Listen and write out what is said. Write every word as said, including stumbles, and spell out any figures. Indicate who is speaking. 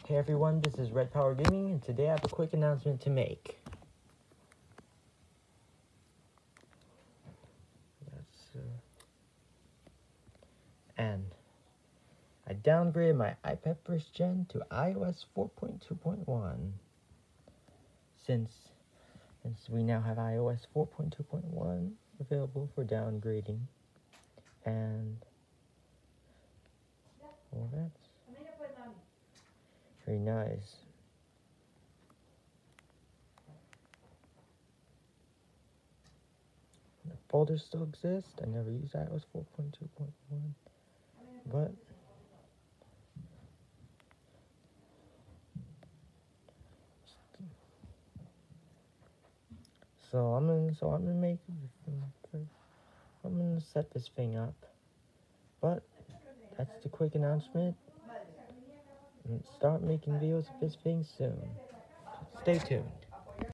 Speaker 1: Hey everyone, this is Red Power Gaming, and today I have a quick announcement to make. That's, uh, and I downgraded my iPad first gen to i O S four point two point one. Since, since we now have i O S four point two point one available for downgrading, and well, that's very nice. The folders still exist. I never used i O S four point two point one, but so I'm gonna so I'm gonna make I'm gonna set this thing up. But that's the quick announcement. And start making videos of this thing soon. Stay tuned.